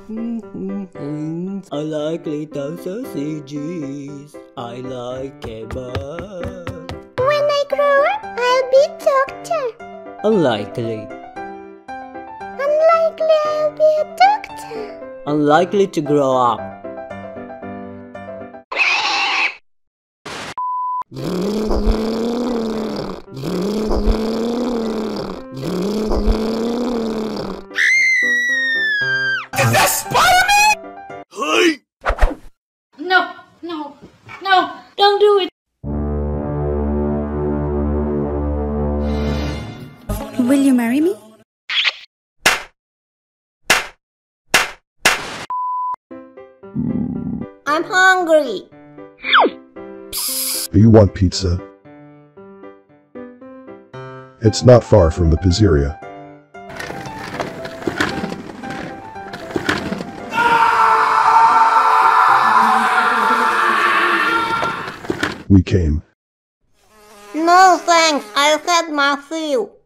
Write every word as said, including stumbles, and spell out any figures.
I like little sausages. I like kebab. When I grow up, I'll be doctor. Unlikely. Unlikely I'll be a doctor. Unlikely to grow up. Is that Spider-Man? Hey! No, no, no, don't do it. Will you marry me? I'm hungry. Do you want pizza? It's not far from the pizzeria. We came. No thanks, I've had my fill.